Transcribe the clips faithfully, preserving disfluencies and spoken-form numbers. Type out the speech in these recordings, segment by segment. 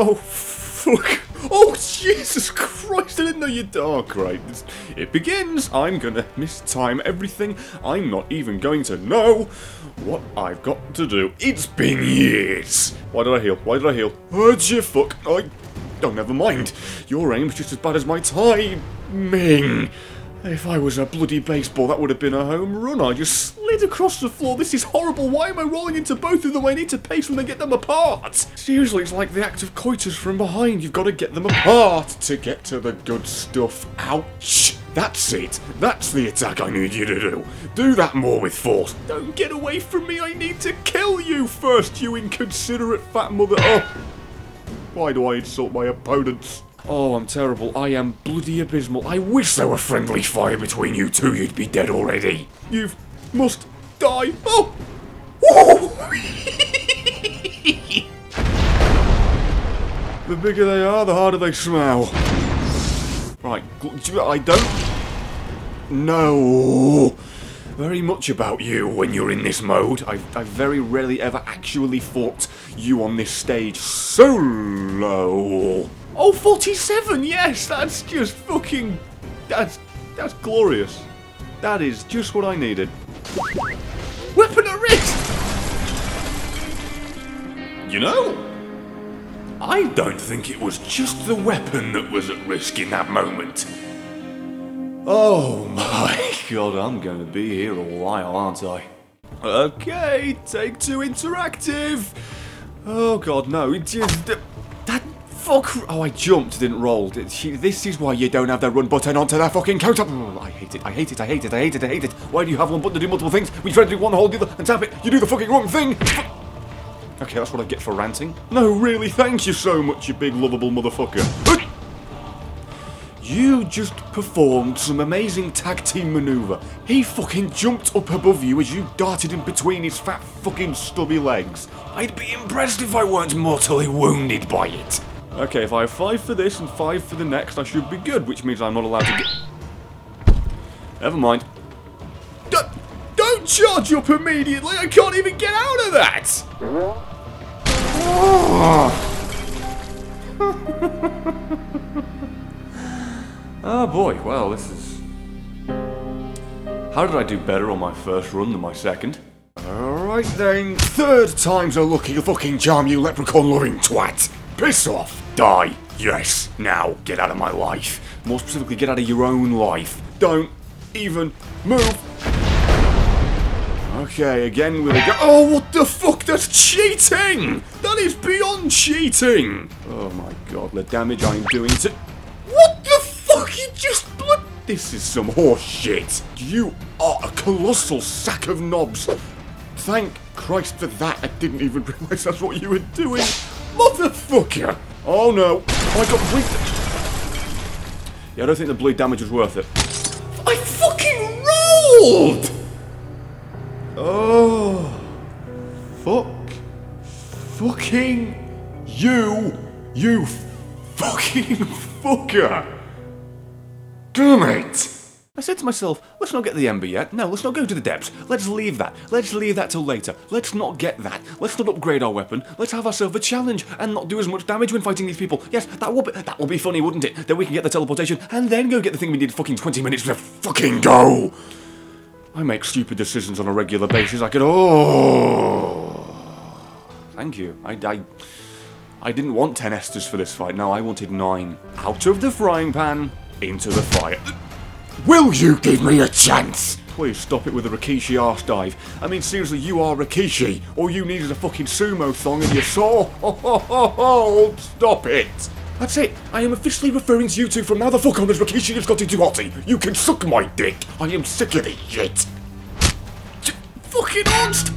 Oh, fuck. Oh, Jesus Christ, I didn't know you'd... Oh, great. It begins. I'm gonna mistime everything. I'm not even going to know what I've got to do. It's been years. Why did I heal? Why did I heal? Oh, you fuck. I... Oh, never mind. Your aim's just as bad as my timing. If I was a bloody baseball, that would have been a home run. I just slid across the floor. This is horrible. Why am I rolling into both of them? I need to pace them and get them apart. Seriously, it's like the act of coitus from behind. You've got to get them apart to get to the good stuff. Ouch. That's it. That's the attack I need you to do. Do that more with force. Don't get away from me. I need to kill you first, you inconsiderate fat mother. Oh. Why do I insult my opponents? Oh, I'm terrible. I am bloody abysmal. I wish there were friendly fire between you two. You'd be dead already. You must die. Oh! The bigger they are, the harder they smell. Right, I don't know very much about you when you're in this mode. I, I very rarely ever actually fought you on this stage solo. Oh, forty-seven, yes, that's just fucking... That's... That's glorious. That is just what I needed. Weapon at risk! You know, I don't think it was just the weapon that was at risk in that moment. Oh my god, I'm going to be here a while, aren't I? Okay, take two interactive. Oh god, no, it just... That... Fuck! Oh, I jumped, didn't roll. This is why you don't have the run button onto that fucking counter. Oh, I hate it, I hate it, I hate it, I hate it, I hate it. Why do you have one button to do multiple things? We try to do one, hold the other, and tap it. You do the fucking wrong thing. Okay, that's what I get for ranting. No, really, thank you so much, you big lovable motherfucker. You just performed some amazing tag team maneuver. He fucking jumped up above you as you darted in between his fat fucking stubby legs. I'd be impressed if I weren't mortally wounded by it. Okay, if I have five for this and five for the next, I should be good, which means I'm not allowed to get... Never mind. D don't charge up immediately! I can't even get out of that! Oh boy, well, this is... How did I do better on my first run than my second? Alright then, third time's a lucky fucking charm, you leprechaun-loving twat! Piss off! Die! Yes! Now, get out of my life. More specifically, get out of your own life. Don't even move! Okay, again with a go- Oh, what the fuck? That's cheating! That is beyond cheating! Oh my god, the damage I'm doing to- What the fuck? You just blood- This is some horse shit. You are a colossal sack of knobs. Thank Christ for that. I didn't even realise that's what you were doing. Motherfucker! Oh no. Oh, I got bleed. Yeah, I don't think the bleed damage was worth it. I fucking rolled! Oh. Fuck. Fucking you. You fucking fucker. Damn it. I said to myself, let's not get the Ember yet. No, let's not go to the depths. Let's leave that. Let's leave that till later. Let's not get that. Let's not upgrade our weapon. Let's have ourselves a challenge and not do as much damage when fighting these people. Yes, that will be that will be funny, wouldn't it? Then we can get the teleportation and then go get the thing we need fucking twenty minutes to fucking go. I make stupid decisions on a regular basis. I could oh Thank you. I I I didn't want ten Esthers for this fight. No, I wanted nine. Out of the frying pan, into the fire. Will you give me a chance? Please stop it with the Rikishi arse dive. I mean, seriously, you are Rikishi. All you need is a fucking sumo thong and you saw. Ho ho ho ho! Stop it! That's it. I am officially referring to you two from now the fuck on as Rikishi has got into hottie. You can suck my dick. I am sick of this shit. J fucking honest.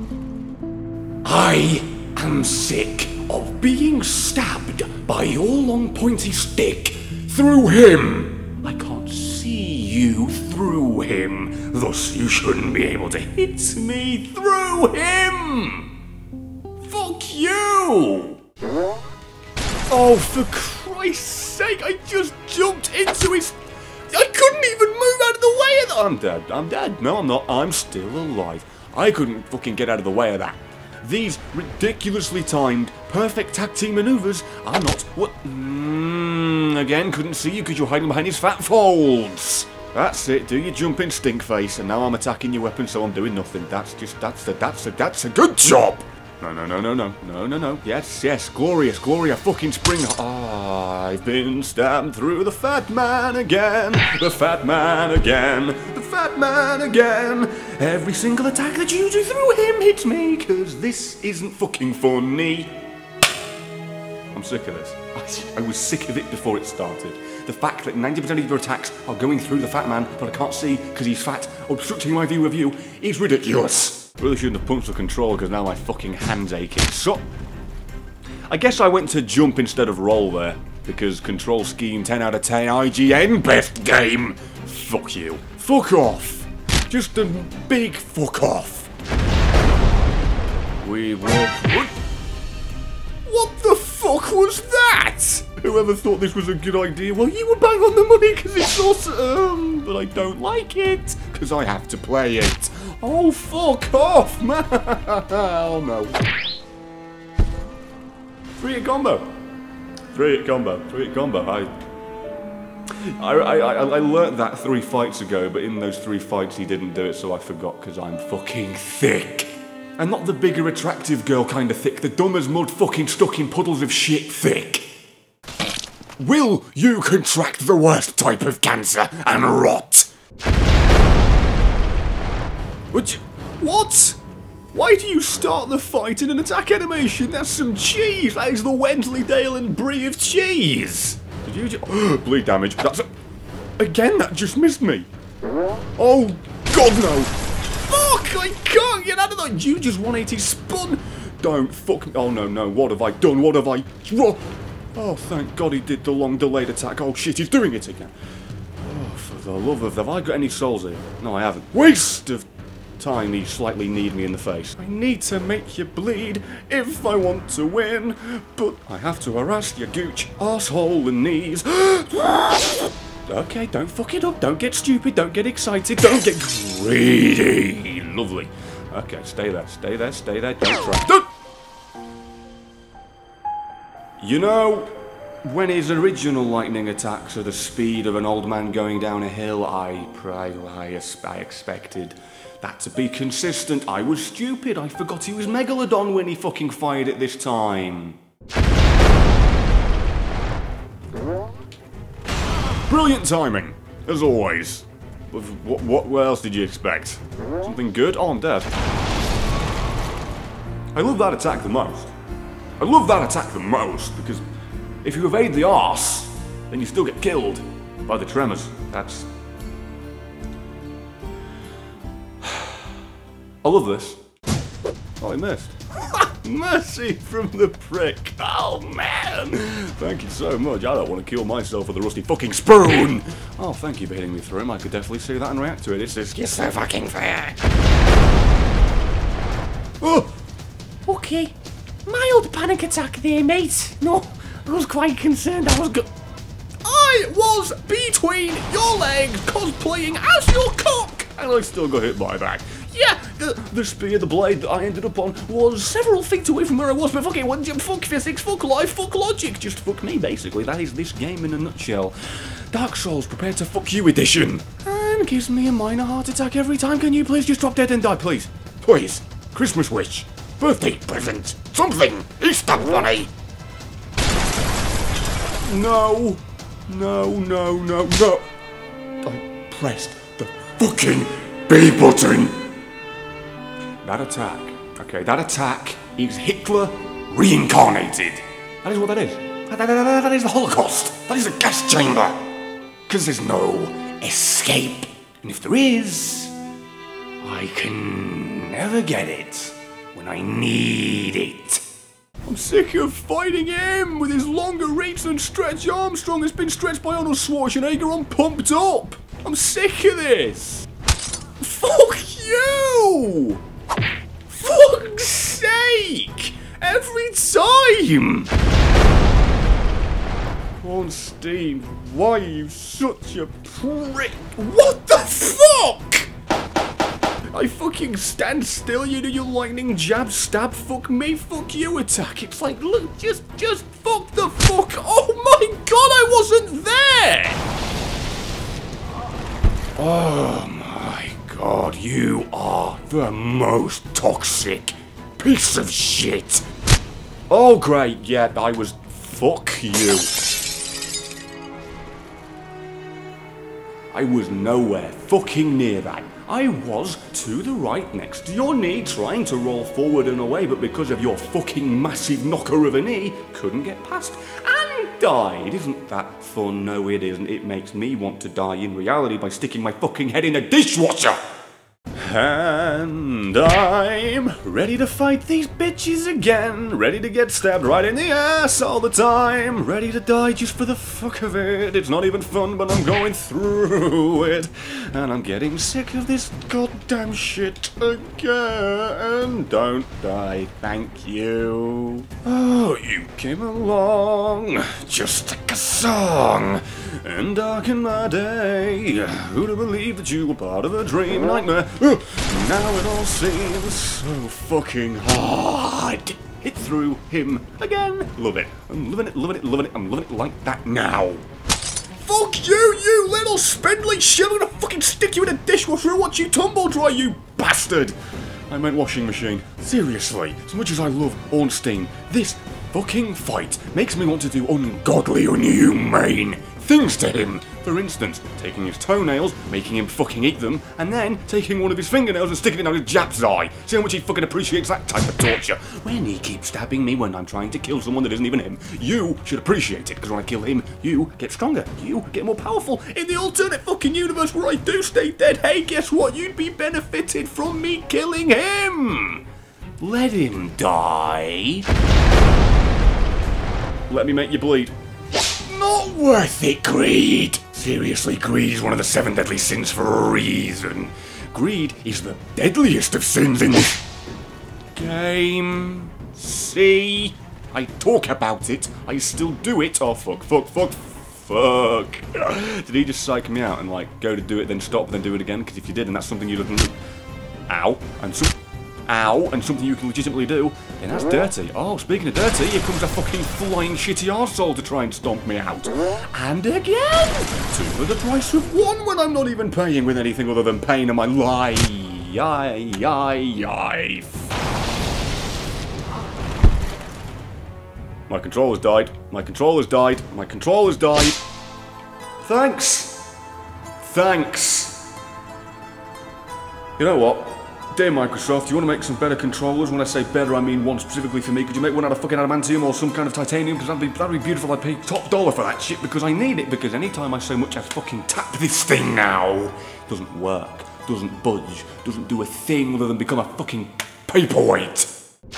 I am sick of being stabbed by your long pointy stick through him. I can't see you through him, thus you shouldn't be able to hit me through him! Fuck you! Oh, for Christ's sake, I just jumped into his... I couldn't even move out of the way of that! I'm dead, I'm dead. No, I'm not. I'm still alive. I couldn't fucking get out of the way of that. These ridiculously timed, perfect tag team maneuvers are not what... Mm, again, couldn't see you because you're hiding behind his fat folds. That's it, do your jumping stink face, and now I'm attacking your weapon, so I'm doing nothing. That's just, that's a, that's a, that's a good job! No, no, no, no, no, no, no, no. Yes, yes, glorious, Gloria, fucking spring. I've been stabbed through the fat man again, the fat man again, the fat man again. Every single attack that you do through him hits me, cause this isn't fucking funny. I'm sick of this. I was sick of it before it started. The fact that ninety percent of your attacks are going through the fat man, but I can't see because he's fat, obstructing my view of you, is ridiculous. Really shouldn't have punched the control because now my fucking hand's aching. So, I guess I went to jump instead of roll there, because control scheme ten out of ten, I G N, best game. Fuck you. Fuck off. Just a big fuck off. We will... What the fuck was that? Whoever thought this was a good idea? Well, you were bang on the money because it's awesome, but I don't like it because I have to play it. Oh, fuck off, man! Oh no. Three-hit combo. Three-hit combo. Three-hit combo. I, I, I, I, I learnt that three fights ago, but in those three fights he didn't do it, so I forgot because I'm fucking thick. And not the bigger attractive girl kind of thick, the dumb as mud fucking stuck in puddles of shit thick. Will you contract the worst type of cancer and rot? Would you, what? Why do you start the fight in an attack animation? That's some cheese! That is the Wensleydale and Brie of cheese! Did you just... bleed damage. That's a... Again, that just missed me. Oh, God no! Fuck! I can't get out of that! You just one eighty spun! Don't fuck me. Oh no, no, what have I done? What have I... Oh, thank God he did the long delayed attack. Oh shit, he's doing it again. Oh, for the love of... Have I got any souls here? No, I haven't. Waste of time he slightly kneed me in the face. I need to make you bleed if I want to win, but I have to harass your gooch, arsehole and knees. Okay, don't fuck it up. Don't get stupid. Don't get excited. Don't get greedy. Lovely. Okay, stay there. Stay there. Stay there. Don't try. Don't. You know, when his original lightning attacks are the speed of an old man going down a hill, I, I, I, I expected that to be consistent. I was stupid. I forgot he was Megalodon when he fucking fired it this time. Brilliant timing, as always. What, what, what else did you expect? Something good? Oh, I'm dead. I love that attack the most. I love that attack the most, because if you evade the arse, then you still get killed by the tremors. That's... I love this. Oh, I missed. Mercy from the prick. Oh, man. Thank you so much. I don't want to kill myself with a rusty fucking spoon. Oh, thank you for hitting me through him. I could definitely see that and react to it. It's just, you're so fucking fair. Oh. Okay. Mild panic attack there, mate. No, I was quite concerned. I was go- I was between your legs cosplaying as your cock, and I still got hit by that. Yeah, the, the spear, the blade that I ended up on was several feet away from where I was, but fucking one jump, fuck physics, fuck life, fuck logic, just fuck me, basically. That is this game in a nutshell. Dark Souls, prepare to fuck you edition. And gives me a minor heart attack every time. Can you please just drop dead and die, please? Please. Christmas wish. Birthday present. Something. Easter bunny. No. No, no, no, no. I pressed the fucking B button. That attack, okay, that attack is Hitler reincarnated. That is what that is. That, that, that, that is the Holocaust. That is a gas chamber. Because there's no escape. And if there is, I can never get it when I need it. I'm sick of fighting him with his longer reach than Stretch Armstrong has been stretched by Arnold Schwarzenegger on Pumped Up. I'm sick of this. Fuck you! Fuck's sake! Every time! Ornstein, why are you such a prick? What the fuck? I fucking stand still, you do your lightning jab, stab, fuck me, fuck you attack. It's like, look, just, just fuck the fuck. Oh my god, I wasn't there! Oh my god, you are the most toxic piece of shit. Oh great, yeah, I was, fuck you. I was nowhere fucking near that. I was to the right next to your knee, trying to roll forward and away, but because of your fucking massive knocker of a knee, couldn't get past and died. Isn't that fun? No, it isn't. It makes me want to die in reality by sticking my fucking head in a dishwasher. And I'm ready to fight these bitches again, ready to get stabbed right in the ass all the time, ready to die just for the fuck of it. It's not even fun, but I'm going through it, and I'm getting sick of this goddamn shit again. Don't die, thank you. Oh, you came along just like a song and darkened my day. Who'd have believed that you were part of a dream nightmare? Now it all seems so fucking hard. Hit through him again. Love it. I'm loving it, loving it, loving it. I'm loving it like that now. Fuck you, you little spindly shit. I'm gonna fucking stick you in a dishwasher and watch you tumble dry, you bastard. I meant washing machine. Seriously, as much as I love Ornstein, this fucking fight makes me want to do ungodly, inhumane things to him. For instance, taking his toenails, making him fucking eat them, and then taking one of his fingernails and sticking it down his Jap's eye. See how much he fucking appreciates that type of torture. When he keeps stabbing me when I'm trying to kill someone that isn't even him, you should appreciate it, because when I kill him, you get stronger, you get more powerful. In the alternate fucking universe where I do stay dead, hey, guess what? You'd be benefited from me killing him. Let him die. Let me make you bleed. Not worth it, greed! Seriously, greed is one of the seven deadly sins for a reason. Greed is the deadliest of sins in this game. See? I talk about it, I still do it. Oh, fuck, fuck, fuck, fuck. Did he just psych me out and, like, go to do it, then stop, then do it again? Because if you did, and that's something you didn't... Ow. And so... Ow, and something you can legitimately do, then that's dirty. Oh, speaking of dirty, here comes a fucking flying shitty arsehole to try and stomp me out. And again! Two for the price of one when I'm not even paying with anything other than pain in my life. My controller's died. My controller's died. My controller's died. Thanks. Thanks. You know what? Dear Microsoft, you want to make some better controllers? When I say better, I mean one specifically for me. Could you make one out of fucking adamantium or some kind of titanium? Because that'd be, that'd be beautiful. I'd pay top dollar for that shit because I need it. Because anytime I so much as fucking tap this thing now, it doesn't work, doesn't budge, doesn't do a thing other than become a fucking paperweight.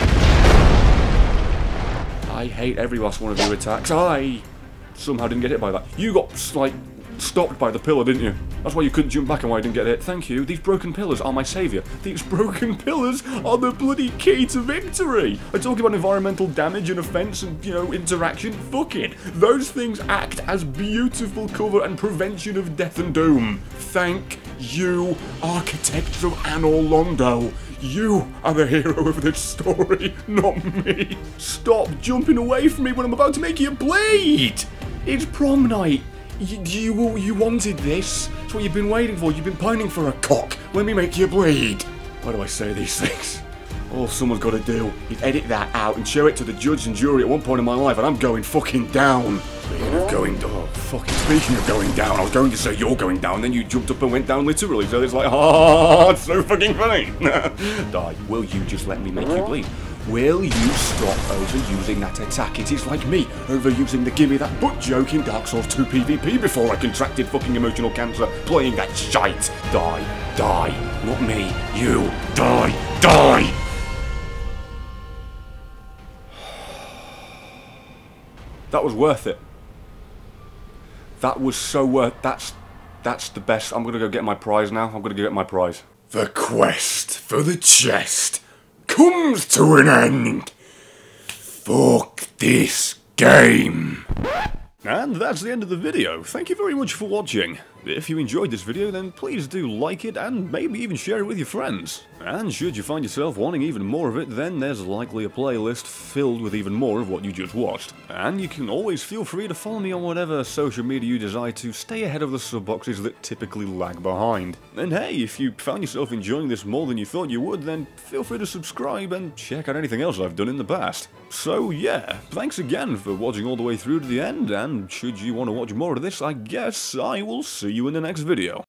I hate every last one of your attacks. I somehow didn't get hit by that. You got, like, stopped by the pillar, didn't you? That's why you couldn't jump back and why I didn't get hit. Thank you. These broken pillars are my saviour. These broken pillars are the bloody key to victory. I talk about environmental damage and offence and, you know, interaction. Fuck it. Those things act as beautiful cover and prevention of death and doom. Thank you, architects of Anor Londo. You are the hero of this story, not me. Stop jumping away from me when I'm about to make you bleed. It's prom night. You, you, you wanted this. It's what you've been waiting for. You've been pining for a cock. Let me make you bleed. Why do I say these things? All someone's got to do is edit that out and show it to the judge and jury at one point in my life, and I'm going fucking down. Speaking of going down, oh, fucking speaking of going down, I was going to say you're going down, then you jumped up and went down literally, so it's like, ah, it's so fucking funny. Die. Will you just let me make you bleed? Will you stop overusing that attack? It is like me overusing the gimme that butt joke in Dark Souls two PvP before I contracted fucking emotional cancer playing that shite. Die. Die. Not me. You. Die. Die. That was worth it. That was so worth. That's that's the best. I'm gonna go get my prize now. I'm gonna go get my prize. The quest for the chest comes to an end. Fuck this game. And that's the end of the video. Thank you very much for watching. If you enjoyed this video, then please do like it and maybe even share it with your friends. And should you find yourself wanting even more of it, then there's likely a playlist filled with even more of what you just watched. And you can always feel free to follow me on whatever social media you desire to stay ahead of the sub boxes that typically lag behind. And hey, if you found yourself enjoying this more than you thought you would, then feel free to subscribe and check out anything else I've done in the past. So yeah, thanks again for watching all the way through to the end, and should you want to watch more of this, I guess I will see you in the next video.